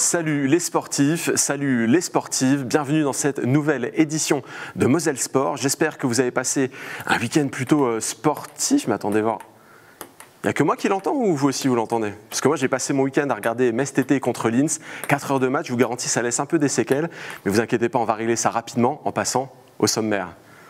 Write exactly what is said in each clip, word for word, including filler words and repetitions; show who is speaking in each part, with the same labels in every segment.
Speaker 1: Salut les sportifs, salut les sportives, bienvenue dans cette nouvelle édition de Moselle Sport. J'espère que vous avez passé un week-end plutôt sportif, mais attendez voir. Il n'y a que moi qui l'entends ou vous aussi vous l'entendez? Parce que moi j'ai passé mon week-end à regarder Metz T T contre Linz, quatre heures de match, je vous garantis ça laisse un peu des séquelles, mais vous inquiétez pas, on va régler ça rapidement en passant au sommaire.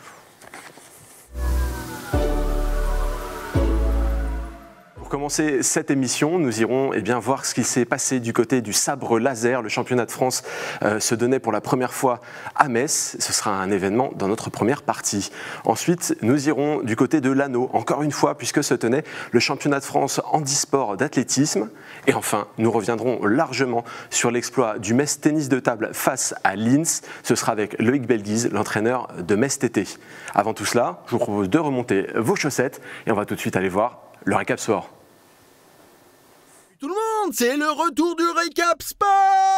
Speaker 1: Pour commencer cette émission, nous irons eh bien, voir ce qui s'est passé du côté du sabre laser. Le championnat de France euh, se donnait pour la première fois à Metz. Ce sera un événement dans notre première partie. Ensuite, nous irons du côté de l'anneau, encore une fois, puisque se tenait le championnat de France handisport d'athlétisme. Et enfin, nous reviendrons largement sur l'exploit du Metz tennis de table face à Linz. Ce sera avec Loïc Belguise, l'entraîneur de Metz T T. Avant tout cela, je vous propose de remonter vos chaussettes et on va tout de suite aller voir le récap sport.
Speaker 2: Tout le monde, c'est le retour du récap sport.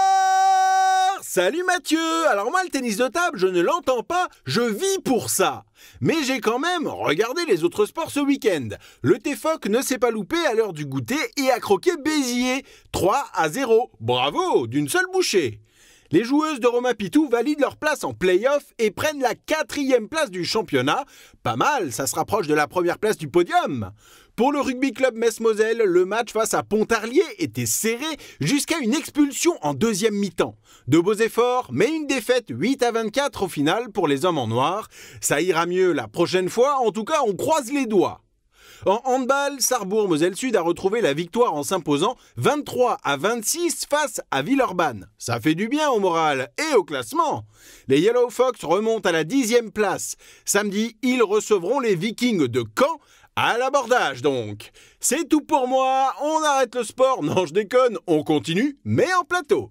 Speaker 2: Salut Mathieu. Alors moi le tennis de table, je ne l'entends pas, je vis pour ça. Mais j'ai quand même regardé les autres sports ce week-end. Le T F O C ne s'est pas loupé à l'heure du goûter et a croqué Béziers, trois à zéro. Bravo, d'une seule bouchée. Les joueuses de Romain Pitou valident leur place en play-off et prennent la quatrième place du championnat. Pas mal, ça se rapproche de la première place du podium. Pour le rugby club Metz-Moselle, le match face à Pontarlier était serré jusqu'à une expulsion en deuxième mi-temps. De beaux efforts, mais une défaite huit à vingt-quatre au final pour les hommes en noir. Ça ira mieux la prochaine fois, en tout cas on croise les doigts. En handball, Sarrebourg-Moselle-Sud a retrouvé la victoire en s'imposant vingt-trois à vingt-six face à Villeurbanne. Ça fait du bien au moral et au classement. Les Yellow Fox remontent à la dixième place. Samedi, ils recevront les Vikings de Caen. À l'abordage donc. C'est tout pour moi, on arrête le sport. Non, je déconne, on continue, mais en plateau.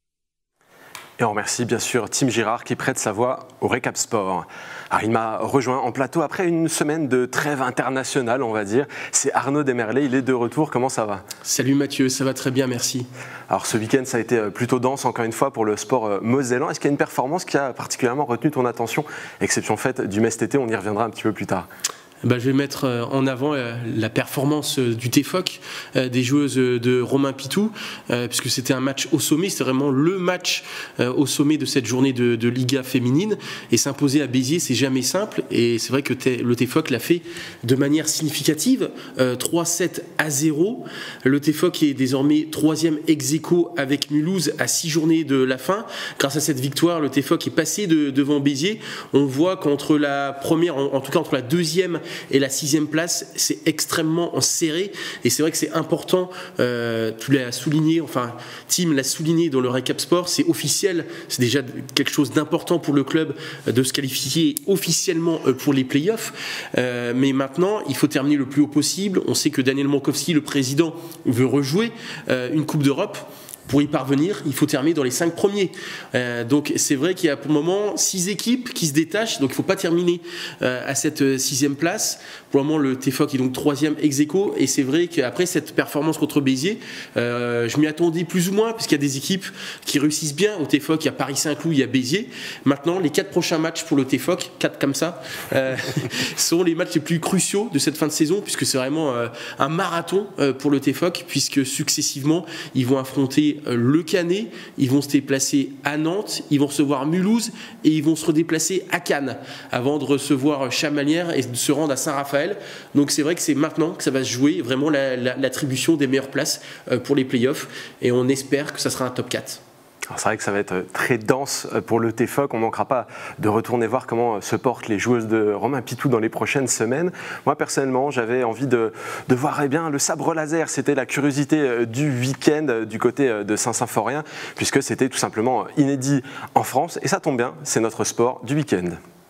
Speaker 1: Et on remercie bien sûr Tim Girard qui prête sa voix au récap sport. Alors, il m'a rejoint en plateau après une semaine de trêve internationale, on va dire. C'est Arnaud Desmerlet, il est de retour. Comment ça va?
Speaker 3: Salut Mathieu, ça va très bien, merci.
Speaker 1: Alors ce week-end, ça a été plutôt dense encore une fois pour le sport mosellan. Est-ce qu'il y a une performance qui a particulièrement retenu ton attention? Exception faite du Metz T T, on y reviendra un petit peu plus tard.
Speaker 3: Ben, je vais mettre en avant la performance du T F O C, des joueuses de Romain Pitou, puisque c'était un match au sommet, c'était vraiment le match au sommet de cette journée de, de Liga féminine, et s'imposer à Béziers, c'est jamais simple, et c'est vrai que le T F O C l'a fait de manière significative, trois sept à zéro. Le T F O C est désormais troisième ex-aequo avec Mulhouse à six journées de la fin. Grâce à cette victoire, le T F O C est passé de, devant Béziers. On voit qu'entre la première, en, en tout cas entre la deuxième et la sixième place, c'est extrêmement serré, et c'est vrai que c'est important, euh, tu l'as souligné, enfin Tim l'a souligné dans le récap sport, c'est officiel, c'est déjà quelque chose d'important pour le club de se qualifier officiellement pour les playoffs, euh, mais maintenant il faut terminer le plus haut possible. On sait que Daniel Mankowski, le président, veut rejouer euh, une Coupe d'Europe. Pour y parvenir, il faut terminer dans les cinq premiers. Euh, donc c'est vrai qu'il y a pour le moment six équipes qui se détachent, donc il ne faut pas terminer euh, à cette sixième place. Pour le moment, le T F O C est donc troisième ex-aequo, et c'est vrai qu'après cette performance contre Béziers, euh, je m'y attendais plus ou moins, puisqu'il y a des équipes qui réussissent bien au T F O C. Il y a Paris-Saint-Cloud, il y a Béziers. Maintenant, les quatre prochains matchs pour le T F O C, quatre comme ça, euh, sont les matchs les plus cruciaux de cette fin de saison, puisque c'est vraiment euh, un marathon euh, pour le T F O C, puisque successivement, ils vont affronter Le Canet, ils vont se déplacer à Nantes, ils vont recevoir Mulhouse et ils vont se redéplacer à Cannes avant de recevoir Chamalières et de se rendre à Saint-Raphaël. Donc c'est vrai que c'est maintenant que ça va se jouer vraiment la, la, l'attribution des meilleures places pour les playoffs, et on espère que ça sera un top quatre.
Speaker 1: C'est vrai que ça va être très dense pour le T F O C. On ne manquera pas de retourner voir comment se portent les joueuses de Romain Pitou dans les prochaines semaines. Moi, personnellement, j'avais envie de, de voir eh bien, le sabre laser. C'était la curiosité du week-end du côté de Saint-Symphorien, puisque c'était tout simplement inédit en France. Et ça tombe bien, c'est notre sport du week-end.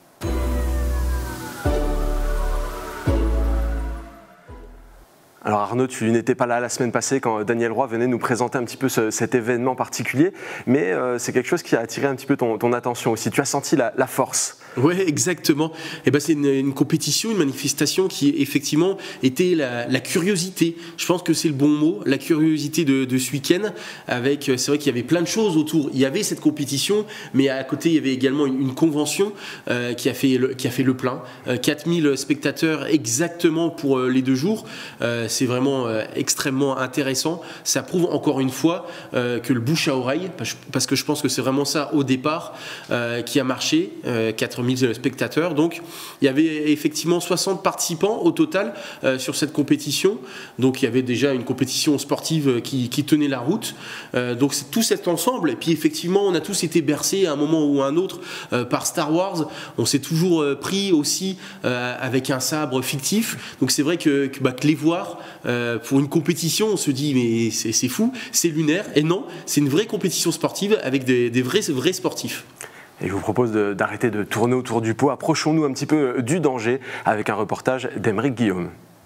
Speaker 1: Alors Arnaud, tu n'étais pas là la semaine passée quand Daniel Roy venait nous présenter un petit peu ce, cet événement particulier, mais euh, c'est quelque chose qui a attiré un petit peu ton, ton attention aussi. Tu as senti la, la force.
Speaker 3: Oui, exactement. Et ben, c'est une, une compétition, une manifestation qui effectivement était la, la curiosité. Je pense que c'est le bon mot, la curiosité de, de ce week-end. Avec, c'est vrai qu'il y avait plein de choses autour. Il y avait cette compétition, mais à côté il y avait également une, une convention euh, qui a fait le, qui a fait le plein. Euh, quatre mille spectateurs exactement pour euh, les deux jours. Euh, c'est vraiment euh, extrêmement intéressant. Ça prouve encore une fois euh, que le bouche à oreille, parce que je pense que c'est vraiment ça au départ euh, qui a marché, euh, quatre mille spectateurs. Donc il y avait effectivement soixante participants au total euh, sur cette compétition. Donc il y avait déjà une compétition sportive qui, qui tenait la route. Euh, donc c'est tout cet ensemble. Et puis effectivement, on a tous été bercés à un moment ou à un autre euh, par Star Wars. On s'est toujours euh, pris aussi euh, avec un sabre fictif. Donc c'est vrai que, que, bah, que les voir euh, pour une compétition, on se dit mais c'est, c'est fou, c'est lunaire. Et non, c'est une vraie compétition sportive avec des, des vrais, vrais sportifs.
Speaker 1: Et je vous propose de, d'arrêter de tourner autour du pot. Approchons-nous un petit peu du danger avec un reportage d'Aymeric Guillaume.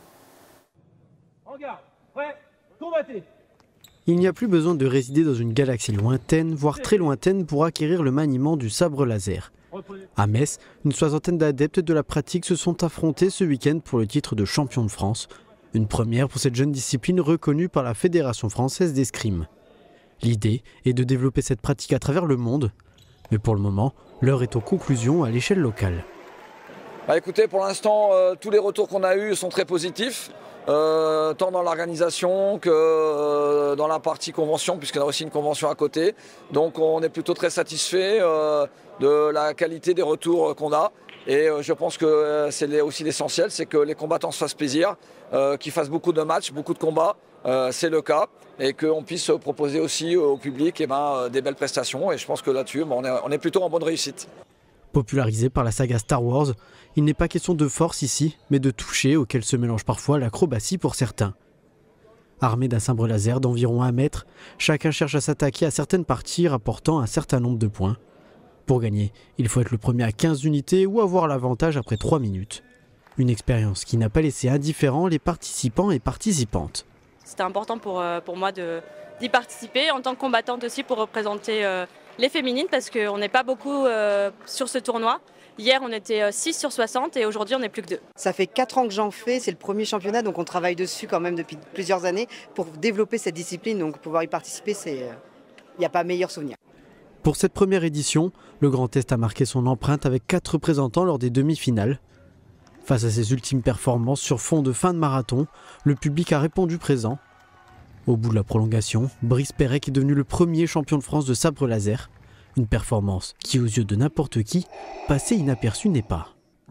Speaker 4: Regarde, prêt, combattez.
Speaker 5: Il n'y a plus besoin de résider dans une galaxie lointaine, voire très lointaine, pour acquérir le maniement du sabre laser. À Metz, une soixantaine d'adeptes de la pratique se sont affrontés ce week-end pour le titre de champion de France. Une première pour cette jeune discipline reconnue par la Fédération française d'escrime. L'idée est de développer cette pratique à travers le monde, mais pour le moment, l'heure est aux conclusions à l'échelle locale.
Speaker 6: Bah écoutez, pour l'instant, euh, tous les retours qu'on a eus sont très positifs. Euh, tant dans l'organisation que euh, dans la partie convention, puisqu'il y a aussi une convention à côté. Donc on est plutôt très satisfait euh, de la qualité des retours qu'on a. Et euh, je pense que euh, c'est aussi l'essentiel, c'est que les combattants se fassent plaisir, euh, qu'ils fassent beaucoup de matchs, beaucoup de combats, euh, c'est le cas. Et qu'on puisse proposer aussi au public eh ben, des belles prestations. Et je pense que là-dessus, bon, on, est, on est plutôt en bonne réussite.
Speaker 5: Popularisé par la saga Star Wars, il n'est pas question de force ici, mais de toucher auquel se mélange parfois l'acrobatie pour certains. Armé d'un sabre laser d'environ un mètre, chacun cherche à s'attaquer à certaines parties rapportant un certain nombre de points. Pour gagner, il faut être le premier à quinze unités ou avoir l'avantage après trois minutes. Une expérience qui n'a pas laissé indifférents les participants et participantes.
Speaker 7: C'était important pour, pour moi de, d'y participer, en tant que combattante aussi pour représenter euh, les féminines, parce qu'on n'est pas beaucoup euh, sur ce tournoi. Hier, on était six sur soixante et aujourd'hui, on n'est plus que deux.
Speaker 8: Ça fait quatre ans que j'en fais, c'est le premier championnat, donc on travaille dessus quand même depuis plusieurs années pour développer cette discipline. Donc pouvoir y participer, c'est, il n'y a pas meilleur souvenir.
Speaker 5: Pour cette première édition, le Grand Est a marqué son empreinte avec quatre représentants lors des demi-finales. Face à ses ultimes performances sur fond de fin de marathon, le public a répondu présent. Au bout de la prolongation, Brice Pérec est devenu le premier champion de France de sabre laser. Une performance qui, aux yeux de n'importe qui, passé inaperçue n'est pas.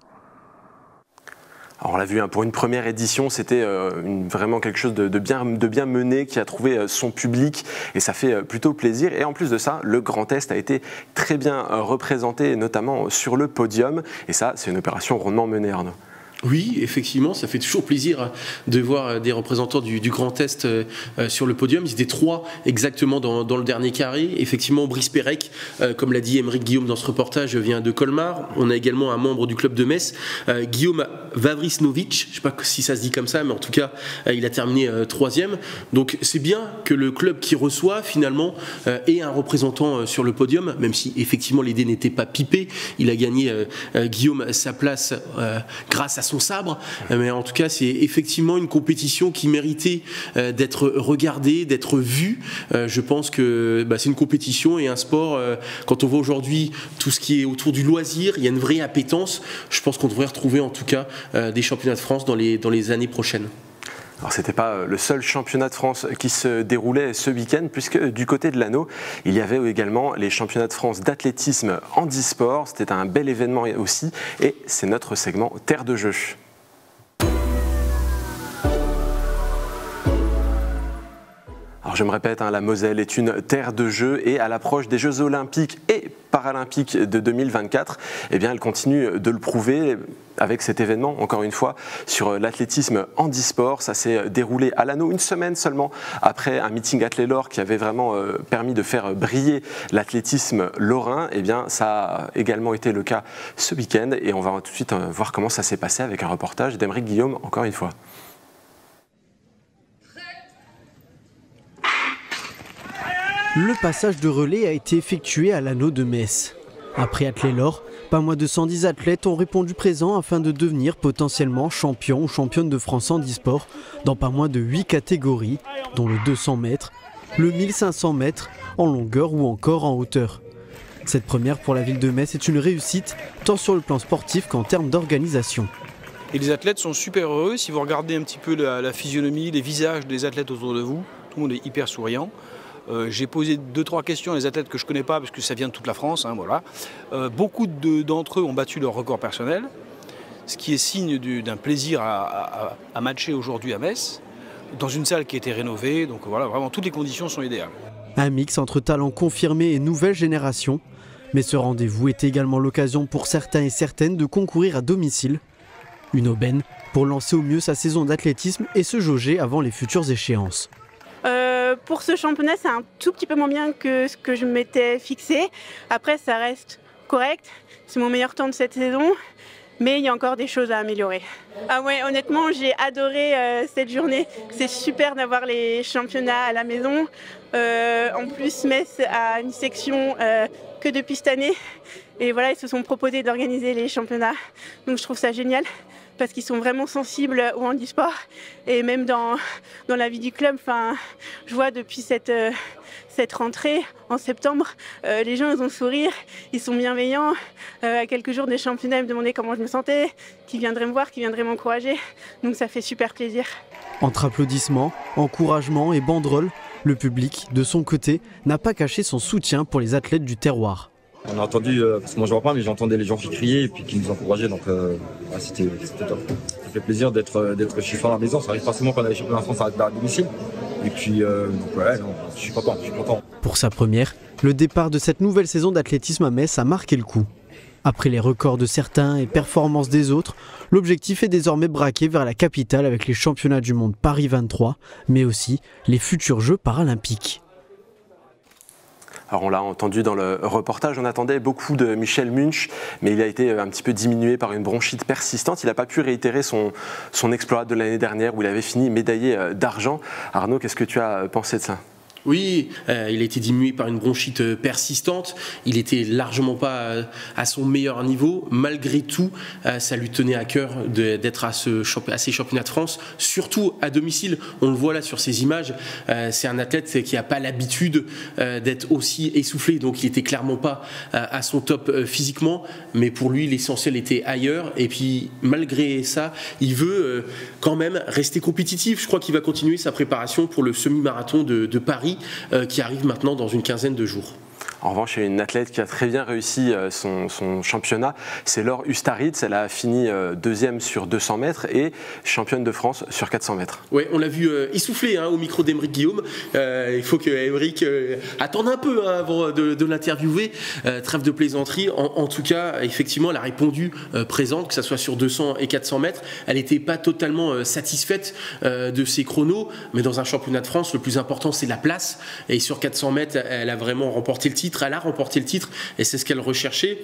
Speaker 1: Alors on l'a vu, hein, pour une première édition, c'était euh, une, vraiment quelque chose de, de, bien, de bien mené, qui a trouvé euh, son public, et ça fait euh, plutôt plaisir. Et en plus de ça, le Grand Est a été très bien euh, représenté, notamment sur le podium, et ça, c'est une opération rondement menée, Arnaud.
Speaker 3: Oui, effectivement, ça fait toujours plaisir de voir des représentants du, du Grand Est euh, sur le podium. Ils étaient trois exactement dans, dans le dernier carré. Effectivement, Brice Pérec, euh, comme l'a dit Aymeric Guillaume dans ce reportage, vient de Colmar. On a également un membre du club de Metz, euh, Guillaume Vavrisnovic. Je ne sais pas si ça se dit comme ça, mais en tout cas, euh, il a terminé euh, troisième. Donc c'est bien que le club qui reçoit finalement euh, ait un représentant euh, sur le podium, même si effectivement l'idée n'était pas pipée. Il a gagné euh, euh, Guillaume sa place euh, grâce à son sabre, mais en tout cas c'est effectivement une compétition qui méritait euh, d'être regardée, d'être vue. Euh, je pense que bah, c'est une compétition et un sport, euh, quand on voit aujourd'hui tout ce qui est autour du loisir, il y a une vraie appétence. Je pense qu'on devrait retrouver en tout cas euh, des championnats de France dans les, dans les années prochaines.
Speaker 1: Alors ce n'était pas le seul championnat de France qui se déroulait ce week-end, puisque du côté de l'Anneau, il y avait également les championnats de France d'athlétisme handisport. C'était un bel événement aussi, et c'est notre segment Terre de Jeux. Alors je me répète, hein, la Moselle est une terre de jeux, et à l'approche des Jeux Olympiques et Paralympiques de deux mille vingt-quatre, eh bien, elle continue de le prouver avec cet événement, encore une fois, sur l'athlétisme handisport. Ça s'est déroulé à l'Anneau une semaine seulement après un meeting Athlélor qui avait vraiment euh, permis de faire briller l'athlétisme lorrain. Eh bien, ça a également été le cas ce week-end, et on va tout de suite euh, voir comment ça s'est passé avec un reportage d'Aymeric Guillaume, encore une fois.
Speaker 5: Le passage de relais a été effectué à l'Anneau de Metz. Après Athlélor, pas moins de cent dix athlètes ont répondu présent afin de devenir potentiellement champions ou championnes de France handisport dans pas moins de huit catégories, dont le deux cents mètres, le mille cinq cents mètres, en longueur ou encore en hauteur. Cette première pour la ville de Metz est une réussite, tant sur le plan sportif qu'en termes d'organisation.
Speaker 9: Et les athlètes sont super heureux. Si vous regardez un petit peu la, la physionomie, les visages des athlètes autour de vous, tout le monde est hyper souriant. Euh, j'ai posé deux, trois questions à des athlètes que je ne connais pas parce que ça vient de toute la France. Hein, voilà. euh, beaucoup de, d'entre eux ont battu leur record personnel, ce qui est signe du, d'un plaisir à, à, à matcher aujourd'hui à Metz, dans une salle qui a été rénovée. Donc voilà, vraiment toutes les conditions sont idéales.
Speaker 5: Un mix entre talent confirmé et nouvelle génération. Mais ce rendez-vous est également l'occasion pour certains et certaines de concourir à domicile. Une aubaine pour lancer au mieux sa saison d'athlétisme et se jauger avant les futures échéances.
Speaker 10: Euh, pour ce championnat, c'est un tout petit peu moins bien que ce que je m'étais fixé. Après, ça reste correct. C'est mon meilleur temps de cette saison. Mais il y a encore des choses à améliorer. Ah ouais, honnêtement, j'ai adoré euh, cette journée. C'est super d'avoir les championnats à la maison. Euh, en plus, Metz a une section euh, que depuis cette année. Et voilà, ils se sont proposés d'organiser les championnats. Donc je trouve ça génial parce qu'ils sont vraiment sensibles au handisport. Et même dans, dans la vie du club, je vois depuis cette... Euh, Cette rentrée en septembre, euh, les gens ils ont le sourire, ils sont bienveillants. Euh, à quelques jours des championnats, ils me demandaient comment je me sentais, qui viendraient me voir, qui viendraient m'encourager. Donc ça fait super plaisir.
Speaker 5: Entre applaudissements, encouragements et banderoles, le public, de son côté, n'a pas caché son soutien pour les athlètes du terroir.
Speaker 11: On a entendu, euh, parce que moi je vois pas, mais j'entendais les gens qui criaient et puis qui nous encourageaient, donc euh, ouais, c'était, c'était top. Ça fait plaisir d'être, d'être chez Fort à la maison, ça arrive forcément quand on a les championnats de France à, à domicile. Et puis, euh, donc ouais, non, je suis content, je suis content.
Speaker 5: Pour sa première, le départ de cette nouvelle saison d'athlétisme à Metz a marqué le coup. Après les records de certains et performances des autres, l'objectif est désormais braqué vers la capitale avec les championnats du monde Paris vingt-trois, mais aussi les futurs Jeux paralympiques.
Speaker 1: Alors on l'a entendu dans le reportage, on attendait beaucoup de Michel Munch, mais il a été un petit peu diminué par une bronchite persistante. Il n'a pas pu réitérer son, son exploit de l'année dernière où il avait fini médaillé d'argent. Arnaud, qu'est-ce que tu as pensé de ça ?
Speaker 3: Oui, euh, il a été diminué par une bronchite persistante. Il était largement pas euh, à son meilleur niveau. Malgré tout, euh, ça lui tenait à cœur de, d'être à, ce, à ces championnats de France, surtout à domicile. On le voit là sur ces images. Euh, c'est un athlète qui n'a pas l'habitude euh, d'être aussi essoufflé, donc il était clairement pas euh, à son top euh, physiquement. Mais pour lui, l'essentiel était ailleurs. Et puis, malgré ça, il veut euh, quand même rester compétitif. Je crois qu'il va continuer sa préparation pour le semi-marathon de, de Paris. Euh, qui arrive maintenant dans une quinzaine de jours.
Speaker 1: En revanche, il y a une athlète qui a très bien réussi son, son championnat, c'est Laure Ustaritz. Elle a fini deuxième sur deux cents mètres et championne de France sur quatre cents mètres.
Speaker 3: Oui, on l'a vu euh, essoufflé hein, au micro d'Aymeric Guillaume. Euh, il faut que Aymeric euh, attende un peu hein, avant de, de l'interviewer. Euh, trêve de plaisanterie. En, en tout cas, effectivement, elle a répondu euh, présente, que ce soit sur deux cents et quatre cents mètres. Elle n'était pas totalement euh, satisfaite euh, de ses chronos, mais dans un championnat de France, le plus important, c'est la place. Et sur quatre cents mètres, elle a vraiment remporté le titre. Elle a remporté le titre et c'est ce qu'elle recherchait.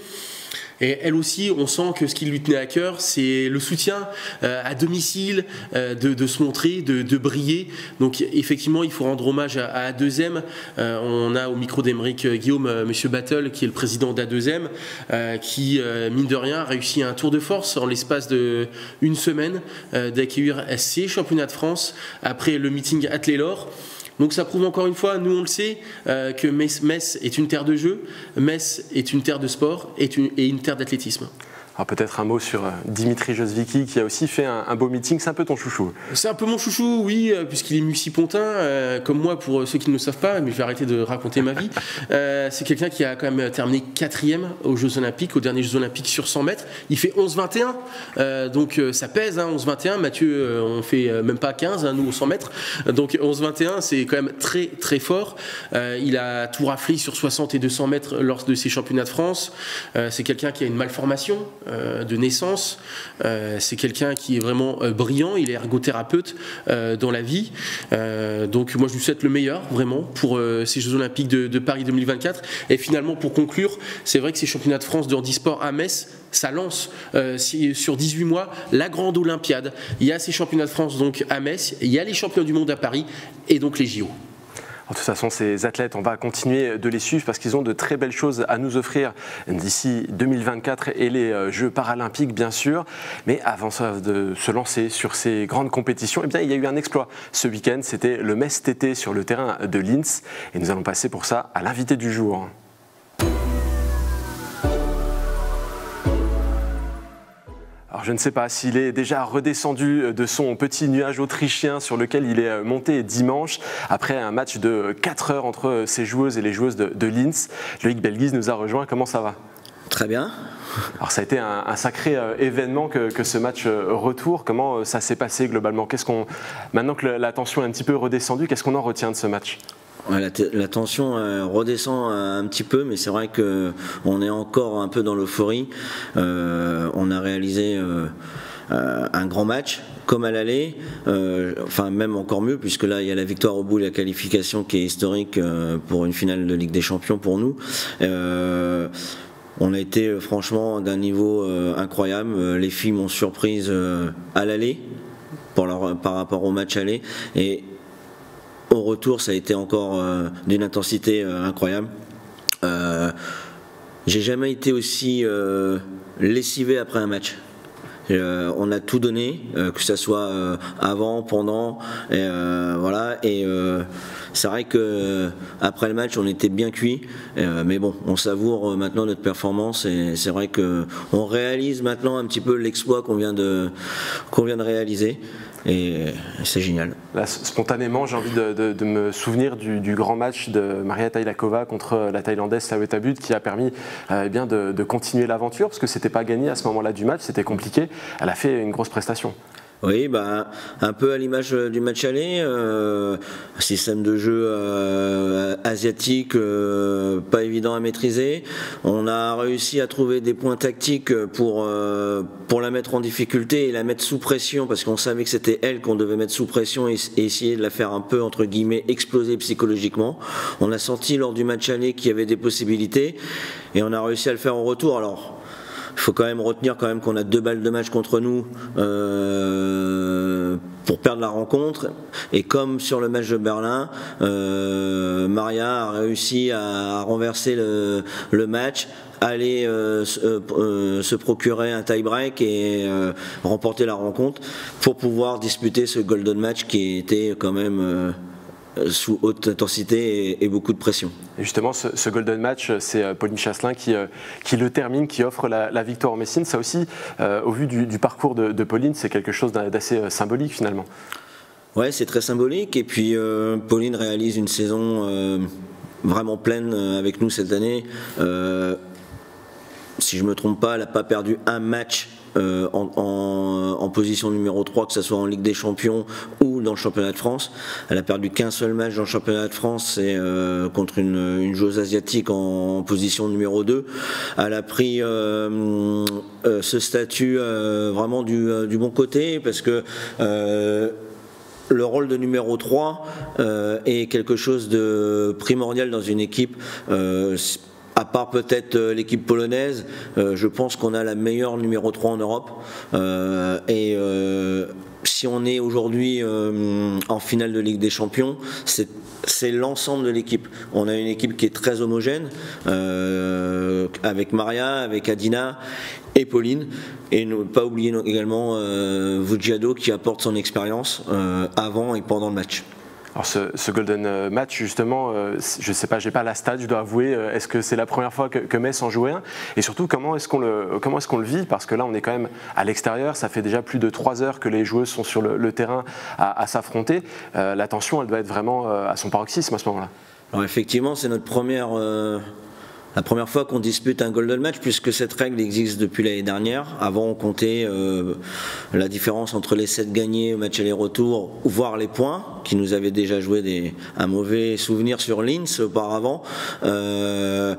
Speaker 3: Et elle aussi, on sent que ce qui lui tenait à cœur, c'est le soutien euh, à domicile, euh, de, de se montrer, de, de briller. Donc effectivement, il faut rendre hommage à, à A deux M. Euh, on a au micro d'Aymeric Guillaume, euh, Monsieur Battle, qui est le président d'A deux M, euh, qui, euh, mine de rien, a réussi un tour de force en l'espace d'une semaine euh, d'accueillir ces championnats de France après le meeting Athlélor. Donc ça prouve encore une fois, nous on le sait, euh, que Metz, Metz est une terre de jeu, Metz est une terre de sport et une, et une terre d'athlétisme.
Speaker 1: Alors peut-être un mot sur Dimitri Josvicki qui a aussi fait un, un beau meeting, c'est un peu ton chouchou.
Speaker 3: C'est un peu mon chouchou, oui, puisqu'il est Mussy-Pontin, euh, comme moi pour ceux qui ne le savent pas, mais je vais arrêter de raconter ma vie. Euh, c'est quelqu'un qui a quand même terminé quatrième aux Jeux Olympiques, aux derniers Jeux Olympiques sur cent mètres. Il fait onze vingt et un, euh, donc euh, ça pèse, hein, onze vingt et un. Mathieu, euh, on fait euh, même pas quinze, hein, nous au cent mètres. Donc onze vingt et un, c'est quand même très très fort. Euh, il a tout raflé sur soixante et deux cents mètres lors de ses championnats de France. Euh, c'est quelqu'un qui a une malformation de naissance, euh, c'est quelqu'un qui est vraiment euh, brillant, il est ergothérapeute euh, dans la vie, euh, donc moi je lui souhaite le meilleur vraiment pour euh, ces Jeux Olympiques de, de Paris deux mille vingt-quatre. Et finalement pour conclure, c'est vrai que ces championnats de France de handisport à Metz, ça lance euh, si, sur dix-huit mois la grande Olympiade. Il y a ces championnats de France donc à Metz, il y a les champions du monde à Paris et donc les J O.
Speaker 1: De toute façon, ces athlètes, on va continuer de les suivre parce qu'ils ont de très belles choses à nous offrir d'ici deux mille vingt-quatre et les Jeux paralympiques, bien sûr. Mais avant de se lancer sur ces grandes compétitions, eh bien, il y a eu un exploit ce week-end. C'était le Metz T T sur le terrain de Linz. Et nous allons passer pour ça à l'invité du jour. Alors Alors je ne sais pas s'il est déjà redescendu de son petit nuage autrichien sur lequel il est monté dimanche après un match de quatre heures entre ses joueuses et les joueuses de, de Linz. Loïc Belguise nous a rejoint, comment ça va?
Speaker 12: Très bien.
Speaker 1: Alors ça a été un, un sacré euh, événement que, que ce match euh, retour. Comment euh, ça s'est passé globalement? Qu'est-ce qu'on, maintenant que le, la tension est un petit peu redescendue, qu'est-ce qu'on en retient de ce match?
Speaker 12: Ouais, la, la tension euh, redescend un petit peu, mais c'est vrai qu'on est encore un peu dans l'euphorie. Euh, on a réalisé euh, euh, un grand match, comme à l'aller, euh, enfin même encore mieux, puisque là il y a la victoire au bout de la qualification qui est historique euh, pour une finale de Ligue des Champions pour nous. Euh, On a été franchement d'un niveau euh, incroyable. Les filles m'ont surprise euh, à l'aller pour leur, par rapport au match aller, et au retour ça a été encore euh, d'une intensité euh, incroyable. Euh, j'ai jamais été aussi euh, lessivé après un match. Euh, on a tout donné, euh, que ce soit euh, avant, pendant, et, euh, voilà. Et euh, c'est vrai que euh, après le match, on était bien cuit, euh, mais bon, on savoure euh, maintenant notre performance, et c'est vrai que on réalise maintenant un petit peu l'exploit qu'on vient de qu'on vient de réaliser. Et c'est génial.
Speaker 1: Là, spontanément, j'ai envie de, de, de me souvenir du, du grand match de Maria Tailakova contre la Thaïlandaise Saweta Butt, qui a permis euh, eh bien de, de continuer l'aventure, parce que c'était pas gagné à ce moment-là du match, c'était compliqué. Elle a fait une grosse prestation.
Speaker 12: Oui, bah, un peu à l'image du match aller, euh, un système de jeu euh, asiatique euh, pas évident à maîtriser. On a réussi à trouver des points tactiques pour, euh, pour la mettre en difficulté et la mettre sous pression, parce qu'on savait que c'était elle qu'on devait mettre sous pression et, et essayer de la faire un peu, entre guillemets, exploser psychologiquement. On a senti lors du match aller qu'il y avait des possibilités, et on a réussi à le faire en retour. Alors, il faut quand même retenir quand même qu'on a deux balles de match contre nous euh, pour perdre la rencontre, et comme sur le match de Berlin, euh, Maria a réussi à renverser le, le match, aller euh, euh, se procurer un tie-break et euh, remporter la rencontre pour pouvoir disputer ce golden match qui était quand même euh, sous haute intensité et, et beaucoup de pression.
Speaker 1: Et justement, ce, ce golden match, c'est Pauline Chasselin qui, euh, qui le termine, qui offre la, la victoire au Messine. Ça aussi, euh, au vu du, du parcours de, de Pauline, c'est quelque chose d'assez euh, symbolique finalement.
Speaker 12: Ouais, c'est très symbolique. Et puis euh, Pauline réalise une saison euh, vraiment pleine avec nous cette année. Euh, si je ne me trompe pas, elle n'a pas perdu un match Euh, en, en, en position numéro trois, que ce soit en Ligue des Champions ou dans le championnat de France. Elle a perdu qu'un seul match dans le championnat de France, c'est euh, contre une, une joueuse asiatique en, en position numéro deux. Elle a pris euh, euh, ce statut euh, vraiment du, euh, du bon côté, parce que euh, le rôle de numéro trois euh, est quelque chose de primordial dans une équipe. Euh, À part peut-être l'équipe polonaise, euh, je pense qu'on a la meilleure numéro trois en Europe. Euh, et euh, si on est aujourd'hui euh, en finale de Ligue des Champions, c'est l'ensemble de l'équipe. On a une équipe qui est très homogène, euh, avec Maria, avec Adina et Pauline. Et ne pas oublier également euh, Vujado, qui apporte son expérience euh, avant et pendant le match.
Speaker 1: Alors ce, ce golden match, justement, euh, je ne sais pas, j'ai pas la stat, je dois avouer, euh, est-ce que c'est la première fois que, que Metz en jouait un? Et surtout, comment est-ce qu'on le, comment est-ce qu'on le vit? Parce que là, on est quand même à l'extérieur, ça fait déjà plus de trois heures que les joueuses sont sur le, le terrain à, à s'affronter. Euh, la tension, elle doit être vraiment euh, à son paroxysme à ce moment-là.
Speaker 12: Alors effectivement, c'est notre première... Euh... La première fois qu'on dispute un golden match, puisque cette règle existe depuis l'année dernière. Avant, on comptait euh, la différence entre les sept gagnés au match aller-retour, voire les points, qui nous avaient déjà joué des, un mauvais souvenir sur Linz auparavant. Euh,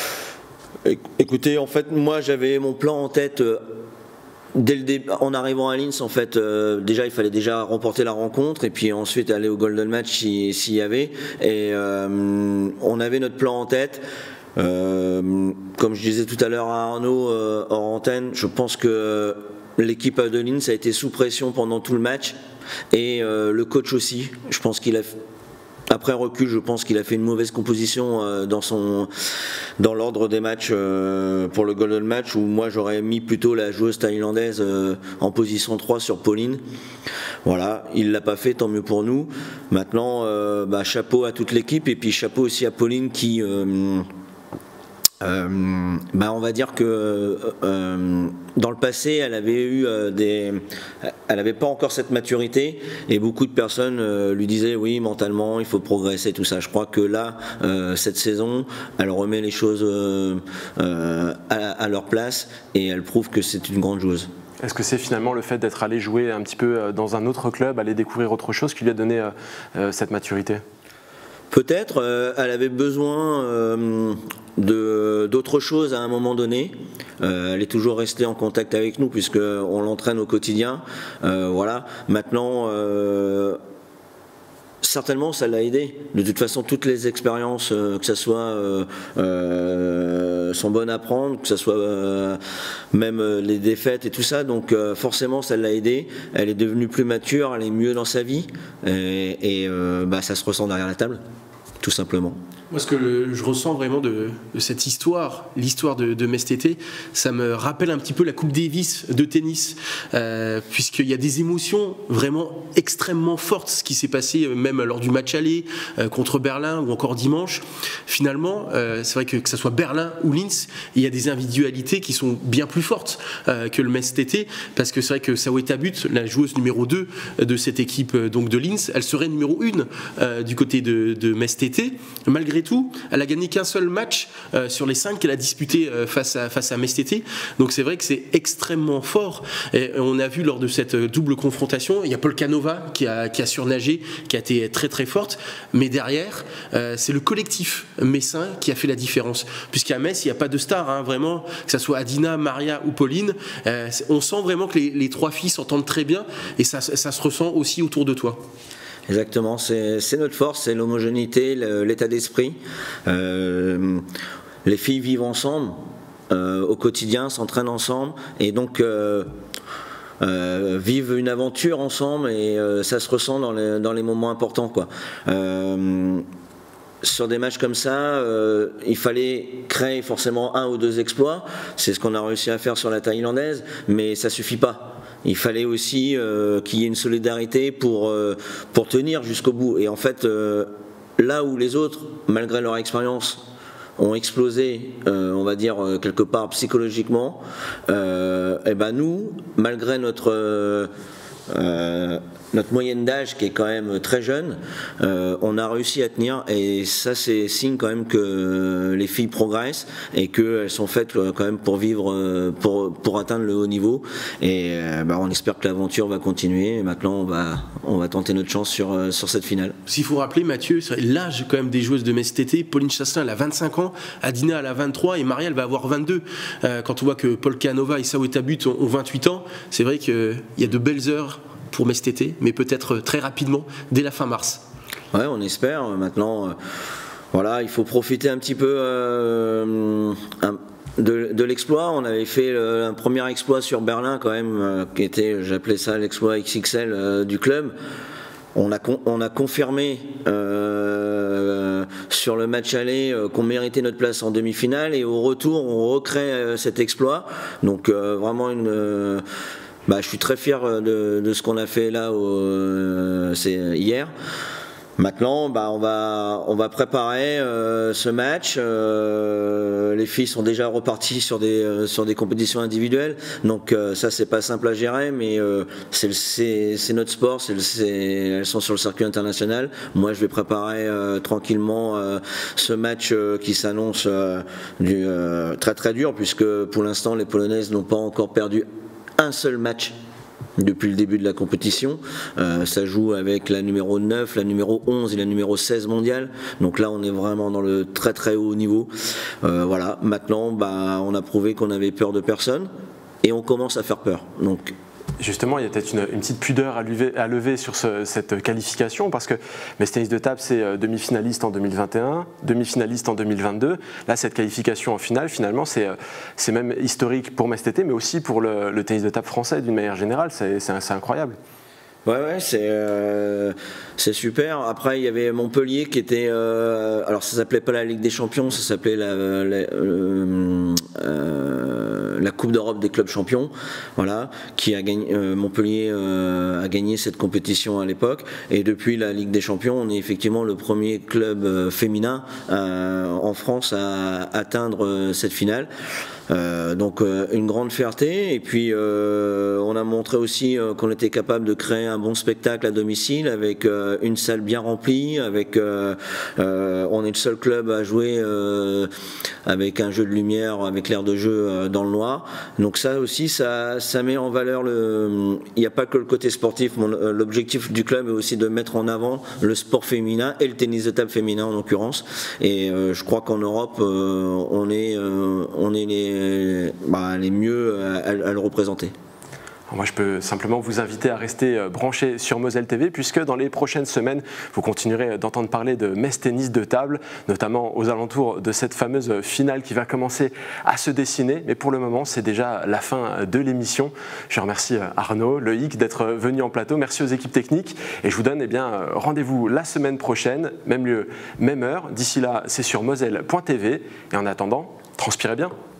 Speaker 12: écoutez, en fait, moi, j'avais mon plan en tête. Euh, Dès le début, en arrivant à Linz, en fait, euh, déjà il fallait déjà remporter la rencontre et puis ensuite aller au golden match s'il si y avait. Et euh, on avait notre plan en tête. Euh, comme je disais tout à l'heure à Arnaud euh, hors antenne, je pense que l'équipe de Linz a été sous pression pendant tout le match, et euh, le coach aussi. Je pense qu'il a, après recul, je pense qu'il a fait une mauvaise composition euh, dans son, dans l'ordre des matchs euh, pour le golden match, où moi j'aurais mis plutôt la joueuse thaïlandaise euh, en position trois sur Pauline. Voilà, il l'a pas fait, tant mieux pour nous. Maintenant, euh, bah, chapeau à toute l'équipe, et puis chapeau aussi à Pauline qui euh, Euh, bah on va dire que euh, dans le passé, elle avait eu euh, des, elle n'avait pas encore cette maturité et beaucoup de personnes euh, lui disaient oui mentalement il faut progresser tout ça. Je crois que là euh, cette saison, elle remet les choses euh, euh, à, à leur place et elle prouve que c'est une grande joueuse.
Speaker 1: Est-ce que c'est finalement le fait d'être allé jouer un petit peu dans un autre club, aller découvrir autre chose qui lui a donné euh, euh, cette maturité?
Speaker 12: Peut-être, euh, elle avait besoin euh, de, d'autre chose à un moment donné. Euh, elle est toujours restée en contact avec nous puisqu'on l'entraîne au quotidien. Euh, voilà. Maintenant, euh, certainement, ça l'a aidé. De toute façon, toutes les expériences, euh, que ce soit, euh, euh, sont bonnes à prendre, que ce soit euh, même euh, les défaites et tout ça. Donc, euh, forcément, ça l'a aidé. Elle est devenue plus mature, elle est mieux dans sa vie, et, et euh, bah, ça se ressent derrière la table, tout simplement.
Speaker 3: Moi, ce que je ressens vraiment de, de cette histoire, l'histoire de, de Metz T T, ça me rappelle un petit peu la Coupe Davis de tennis, euh, puisqu'il y a des émotions vraiment extrêmement fortes, ce qui s'est passé même lors du match aller euh, contre Berlin ou encore dimanche. Finalement, euh, c'est vrai que que ce soit Berlin ou Linz, il y a des individualités qui sont bien plus fortes euh, que le Metz T T, parce que c'est vrai que Saweta Butt, la joueuse numéro deux de cette équipe donc de Linz, elle serait numéro un euh, du côté de, de Metz T T, malgré tout, elle a gagné qu'un seul match euh, sur les cinq qu'elle a disputé euh, face à, face à Metz T T. Donc c'est vrai que c'est extrêmement fort. Et on a vu lors de cette double confrontation, il y a Polkanova qui a, qui a surnagé, qui a été très très forte. Mais derrière, euh, c'est le collectif messin qui a fait la différence. Puisqu'à Metz, il n'y a pas de star, hein, vraiment, que ce soit Adina, Maria ou Pauline. Euh, on sent vraiment que les, les trois filles s'entendent très bien et ça, ça se ressent aussi autour de toi.
Speaker 12: Exactement, c'est notre force, c'est l'homogénéité, l'état d'esprit. Euh, les filles vivent ensemble, euh, au quotidien, s'entraînent ensemble, et donc euh, euh, vivent une aventure ensemble, et euh, ça se ressent dans les, dans les moments importants, quoi. Euh, Sur des matchs comme ça, euh, il fallait créer forcément un ou deux exploits. C'est ce qu'on a réussi à faire sur la thaïlandaise, mais ça suffit pas. Il fallait aussi euh, qu'il y ait une solidarité pour, euh, pour tenir jusqu'au bout. Et en fait, euh, là où les autres, malgré leur expérience, ont explosé, euh, on va dire, euh, quelque part psychologiquement, euh, et ben nous, malgré notre... Euh, euh, notre moyenne d'âge qui est quand même très jeune, euh, on a réussi à tenir, et ça c'est signe quand même que les filles progressent et qu'elles sont faites quand même pour vivre, pour, pour atteindre le haut niveau, et euh, bah, on espère que l'aventure va continuer, et maintenant on va, on va tenter notre chance sur, sur cette finale.
Speaker 3: S'il faut rappeler, Mathieu, l'âge quand même des joueuses de Metz T T, Pauline Chasselin elle a vingt-cinq ans, Adina elle a vingt-trois et Maria elle va avoir vingt-deux. Euh, quand on voit que Polkanova et Saweta Butt ont, ont vingt-huit ans, c'est vrai qu'il y a de belles heures pour Metz T T, mais peut-être très rapidement, dès la fin mars.
Speaker 12: Ouais, on espère. Maintenant, euh, voilà, il faut profiter un petit peu euh, un, de, de l'exploit. On avait fait le, un premier exploit sur Berlin, quand même, euh, qui était, j'appelais ça l'exploit X X L euh, du club. On a, con, on a confirmé euh, sur le match aller euh, qu'on méritait notre place en demi-finale, et au retour, on recrée euh, cet exploit. Donc, euh, vraiment une... Euh, Bah, je suis très fier de, de ce qu'on a fait là au, euh, hier. Maintenant, bah, on va, on va préparer euh, ce match. Euh, les filles sont déjà reparties sur des, euh, sur des compétitions individuelles, donc euh, ça c'est pas simple à gérer, mais euh, c'est notre sport. C'est elles sont sur le circuit international. Moi, je vais préparer euh, tranquillement euh, ce match euh, qui s'annonce euh, euh, très très dur, puisque pour l'instant les Polonaises n'ont pas encore perdu un seul match depuis le début de la compétition. Euh, ça joue avec la numéro neuf, la numéro onze et la numéro seize mondiale. Donc là, on est vraiment dans le très très haut niveau. Euh, voilà. Maintenant, bah, on a prouvé qu'on avait peur de personne, et on commence à faire peur. Donc,
Speaker 1: justement, il y a peut-être une, une petite pudeur à lever, à lever sur ce, cette qualification, parce que Metz Tennis de Table, c'est demi-finaliste en deux mille vingt et un, demi-finaliste en deux mille vingt-deux. Là, cette qualification en finale, finalement, c'est même historique pour Metz T T, mais aussi pour le, le tennis de table français d'une manière générale. C'est incroyable.
Speaker 12: Ouais, ouais, c'est euh, c'est super. Après, il y avait Montpellier qui était... Euh, alors, ça s'appelait pas la Ligue des Champions, ça s'appelait la, la, euh, euh, la, Coupe d'Europe des clubs champions, voilà, qui a gagné, euh, Montpellier euh, a gagné cette compétition à l'époque, et depuis la Ligue des Champions, on est effectivement le premier club euh, féminin euh, en France à atteindre euh, cette finale. Euh, donc euh, une grande fierté, et puis euh, on a montré aussi euh, qu'on était capable de créer un bon spectacle à domicile avec euh, une salle bien remplie, avec euh, euh, on est le seul club à jouer euh, avec un jeu de lumière, avec l'air de jeu euh, dans le noir. Donc ça aussi, ça, ça met en valeur le. Il n'y a pas que le côté sportif. L'objectif du club est aussi de mettre en avant le sport féminin et le tennis de table féminin en l'occurrence. Et euh, je crois qu'en Europe, euh, on est, euh, on est les Bah, les mieux à, à le représenter.
Speaker 1: Moi, je peux simplement vous inviter à rester branchés sur Moselle T V, puisque dans les prochaines semaines, vous continuerez d'entendre parler de Metz Tennis de table, notamment aux alentours de cette fameuse finale qui va commencer à se dessiner. Mais pour le moment, c'est déjà la fin de l'émission. Je remercie Arnaud, Loïc d'être venus en plateau. Merci aux équipes techniques. Et je vous donne eh bien, rendez-vous la semaine prochaine, même lieu, même heure. D'ici là, c'est sur moselle point t v. Et en attendant, transpirez bien.